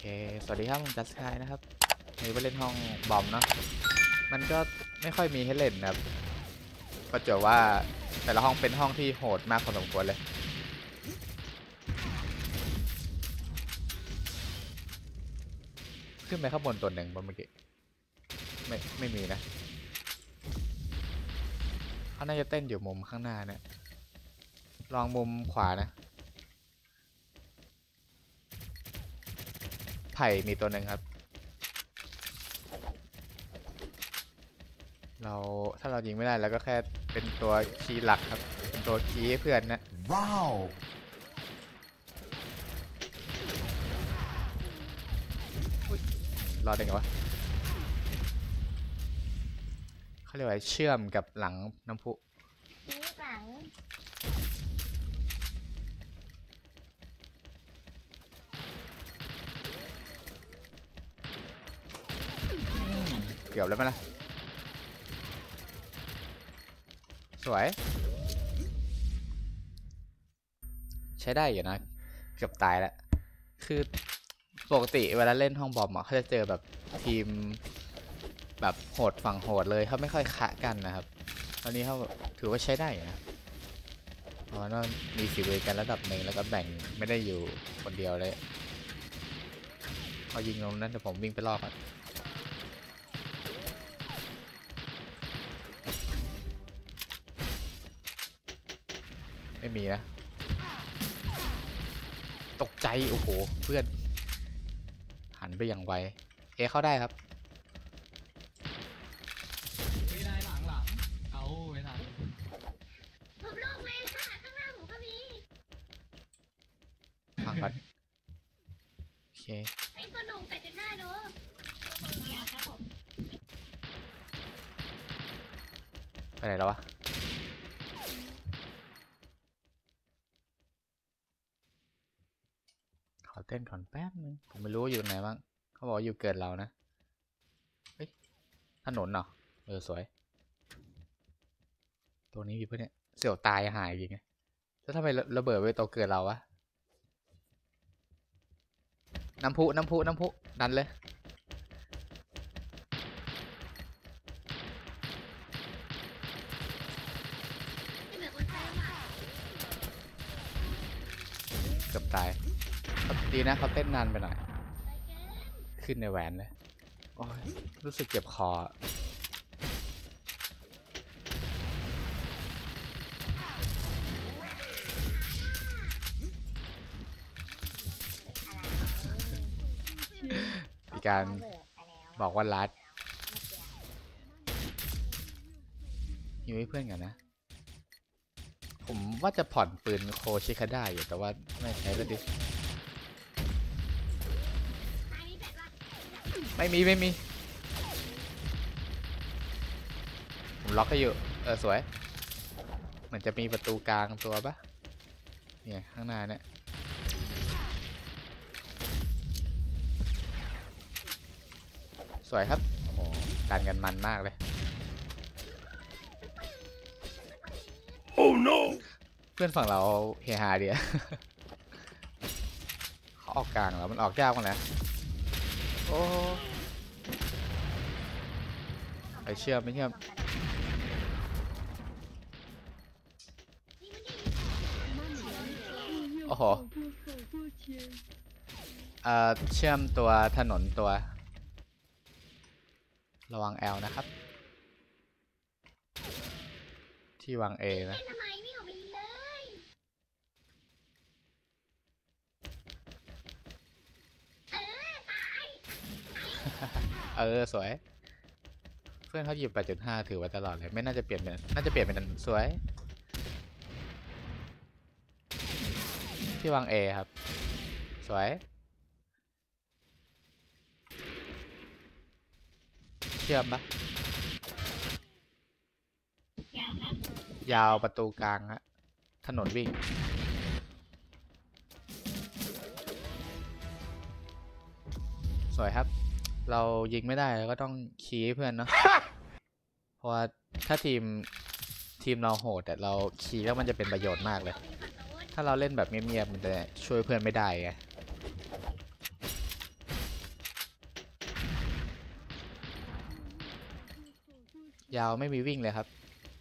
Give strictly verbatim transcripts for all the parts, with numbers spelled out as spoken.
เคสวัสดีครับผมจัสกายนะครับวันนี้ไปเล่นห้องบอมเนาะมันก็ไม่ค่อยมีให้เล่นนะครับก็เจอว่าแต่ละห้องเป็นห้องที่โหดมากพอสมควรเลยขึ้นไปข้างบนตัวหนึ่งบนเมื่อกี้ไม่ไม่มีนะเขาน่าจะเต้นอยู่มุมข้างหน้าเนี่ยลองมุมขวานะไผ่มีตัวหนึ่งครับเราถ้าเรายิงไม่ได้แล้วก็แค่เป็นตัวคีย์หลักครับเป็นตัวคีย์ให้เพื่อนนะว้าวรอได้ไงวะเขาเรียกว่าเชื่อมกับหลังน้ำพุหลังเกือบแล้วไหมล่ะสวยใช้ได้อยู่นะเกือบตายแล้วคือปกติเวลาเล่นห้องบอมเขาจะเจอแบบทีมแบบโหดฝั่งโหดเลยเขาไม่ค่อยคะกันนะครับตอนนี้เขาถือว่าใช้ได้นะเพราะว่ามีฝีมือกันระดับหนึ่งแล้วก็แบ่งไม่ได้อยู่คนเดียวเลยพอยิงลงนั้นเดี๋ยวผมวิ่งไปรอบก่อนไม่มีนะตกใจโอ้โหเพื่อนหันไปอย่างไวเอเข้าได้ครับไม่ได้หลังหลังเอาไม่ทันผมลงเลยค่ะข้างหน้าผมก็มีฟังก่อนโอเคไอ้ตัวหนุ่มแปดจุดห้าดูไปไหนแล้ววะขอเต้นก่อนแป๊บนึงผมไม่รู้อยู่ไหนบ้างเขาบอกอยู่เกินเรานะเฮ้ยถนนเหรอเออสวยตัวนี้มีเพื่อนเนี่ยเสี่ยวตายหายจริงไงแล้วทำไมระเบิดไว้ตัวเกินเราวะน้ำพุน้ำพุน้ำพุดันเลยเกือบตายดีนะเขาเต้นนานไปหน่อยขึ้นในแหวนเลยโอ้ยรู้สึกเจ็บคอมีการบอกว่ารัดอยู่ให้เพื่อนกันนะผมว่าจะผ่อนปืนโคชิคาได้อยู่แต่ว่าไม่ใช้แล้วดิไม่มีไม่มีผมล็อกให้อยู่เออสวยเหมือนจะมีประตูกลางตัวปะเนี่ยข้างหน้าเนี่ยสวยครับโอ้โหการกันมันมากเลยโอ้ no เพื่อนฝั่งเราเฮฮาเดียเขาออกกลางแล้วมันออกยากมั้งนะโอ้ไปเชื่อมไม่เชื่อมโอ้โหเอ่อเชื่อมตัวถนนตัวระวังแอลนะครับที่วางเอนะเออสวยเพื่อนเขาหยิบ แปดจุดห้า ถือไว้ตลอดเลยไม่น่าจะเปลี่ยนเป็นน่าจะเปลี่ยนเป็นสวยที่วางเอครับสวยเชื่อมปะยาวประตูกลางฮะถนนวิ่งสวยครับเรายิงไม่ได้ก็ต้องคีย์เพื่อนเนาะ เพราะว่าถ้าทีมทีมเราโหดแต่เราคีย์แล้วมันจะเป็นประโยชน์มากเลยถ้าเราเล่นแบบเงียบๆมันจะช่วยเพื่อนไม่ได้ไงยาวไม่มีวิ่งเลยครับ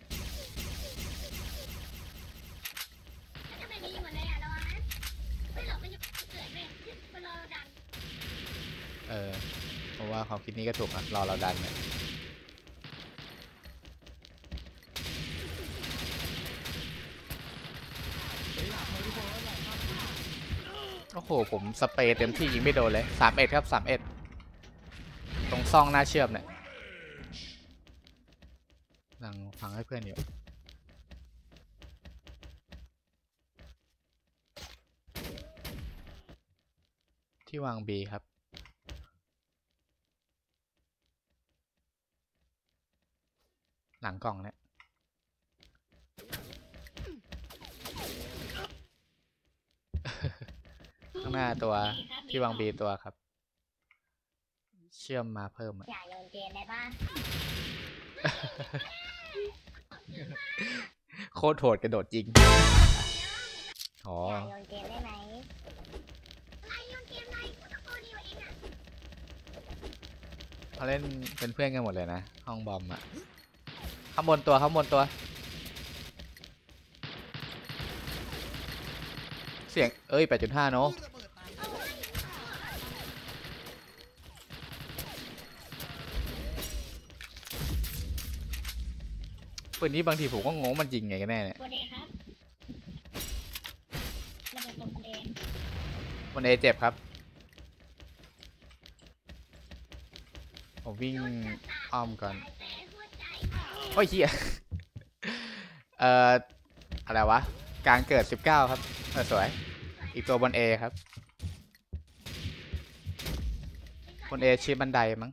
ถ้าไม่มีหมดเลยอ่ะระวังนะไม่หลบมันอยู่เกิดเลยมันรอเราดันเออผมว่าความคิดนี้ก็ถูกนะรอเราดันเนี่ยโอ้โหผมสเปรย์เต็มที่ยิงไม่โดนเลยสามเอ็ดครับสามเอ็ดตรงซ่องหน้าเชื่อมเนี่ยกำลังฟังให้เพื่อนอยู่ที่วาง B ครับหลังกล่องเนี่ยข้างหน้าตัวที่วาง B ตัวครับเชื่อมมาเพิ่มอะอย่าโยนเกมได้ป่ะโคตรโหดกระโดดจริงอ๋ออย่าโยนเกมได้ไหมอะไรโยนเกมอะไรกูต้องโกดีกว่าเองอ่ะเขาเล่นเป็นเพื่อนกันหมดเลยนะห้องบอมอะข้างบนตัวข้างบนตัวเสียงเอ้ย แปดจุดห้า เนอะปืนนี้บางทีผมก็งงมันยิงไงกันแน่เนี่ยตัวเองครับระเบิดตกตัวเองบนเอเจ็บครับผมวิ่งอ้อมก่อนแต่หัวใจโอ้ยเฮียเอ่ออะไรวะกลางเกิดสิบเก้าครับเออสวยอีกตัวบน A ครับบน A ชิปบันไดมั้ง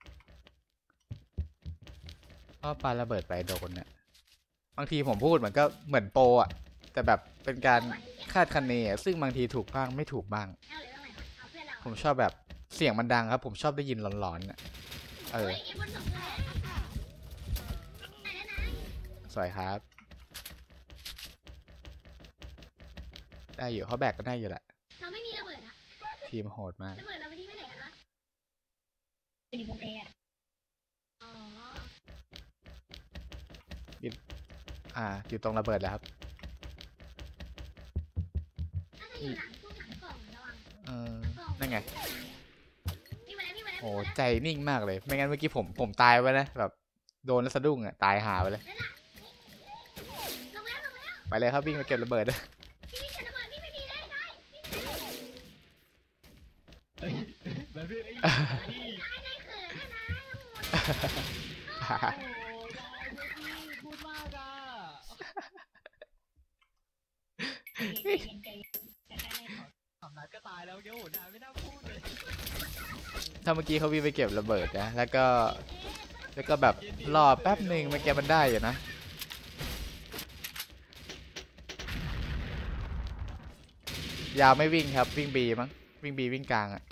ก็ปาระเบิดไปโดนเนี่ยบางทีผมพูดเหมือนก็เหมือนโปรอะแต่แบบเป็นการคาดคะเนอะซึ่งบางทีถูกบ้างไม่ถูกบ้างเอาเลยเอาใหม่เอาเพื่อนเราผมชอบแบบเสียงมันดังครับ ผมชอบได้ยินหลอนๆน่ะเออเฮ้ยไอ้บนสองตัวไหนแล้วนะสวยครับ ได้อยู่เขาแบกก็ได้อยู่แหละเราไม่มีระเบิดอะทีมโหดมากระเบิดเราไปที่ไม่ไหนกันวะอยู่บนเตียงอ๋ออ่า อยู่ตรงระเบิดแล้วครับน่าจะอยู่หลังพวกหลังกล่องระวังเออนั่นไงนี่มาแล้วนี่มาแล้วโอ้ใจนิ่งมากเลย ไม่งั้นเมื่อกี้ผมผมตายไปนะแบบโดนแล้วสะดุ้งอ่ะตายหาไปเลยลงมาแล้วลงมาแล้วไปเลยครับวิ่งไปเก็บระเบิดพี่พี่ฉันระเบิดพี่ไม่มีเลยได้เฮ้ยแบบพี่ไอ้ได้ได้เขินนะนะโอ้ยายพูดมากอ่ะ ทำนัดก็ตายแล้วเกี้ยวหัวหน้าไม่น่าพูดเลยถ้าเมื่อกี้เขาวิ่งไปเก็บระเบิดนะแล้วก็แล้วก็แบบรอแป๊บหนึ่งเมื่อกี้มันได้อยู่นะยาวไม่วิ่งครับวิ่งบีมั้งวิ่งบีวิ่งกลางอ่ะ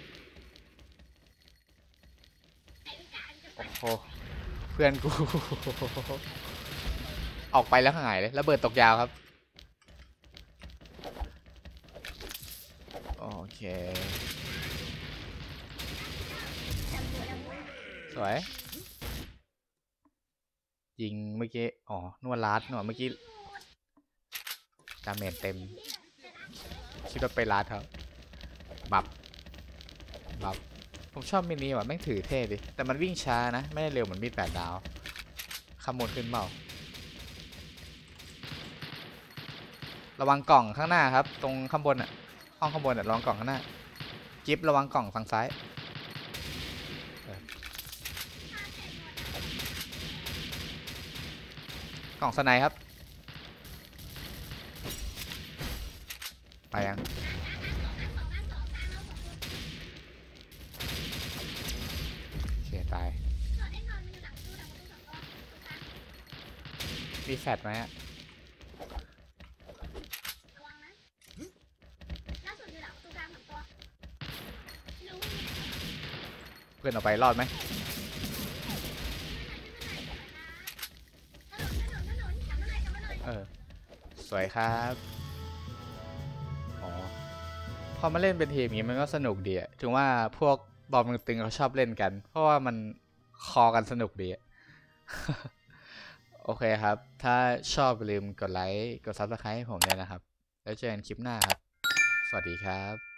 โอ้โหเพื่อนกู ออกไปแล้วหายเลยระเบิดตกยาวครับโอเคสวยยิงเมื่อกี้อ๋อนวดลัดหน่อยเมื่อกี้ดาเมจเต็มคิดว่าไปลัดครับบับบับผมชอบมินิว่ะแม่งถือเท่ดิแต่มันวิ่งช้านะไม่ได้เร็วเหมือนมีดแปดดาวขโมยขึ้นเมาระวังกล่องข้างหน้าครับตรงข้างบนอ่ะห้องข้างบนอ่ะระวังกล่องข้างหน้าจิ๊บระวังกล่องฝั่งซ้ายกล่องสไนครับไปยังโอเคตายมีแฟดไหมอะเพื่อนออกไปรอดไหมเออสวยครับอ๋อพอมาเล่นเป็นทีมอย่างนี้มันก็สนุกดีอะถึงว่าพวกบอลตึงๆเขาชอบเล่นกันเพราะว่ามันคอกันสนุกดีอะโอเคครับ ถ้าชอบอย่าลืมกดไลค์ กด ซับสไครบ์ ให้ผมด้วยนะครับ แล้วเจอกันคลิปหน้าครับ สวัสดีครับ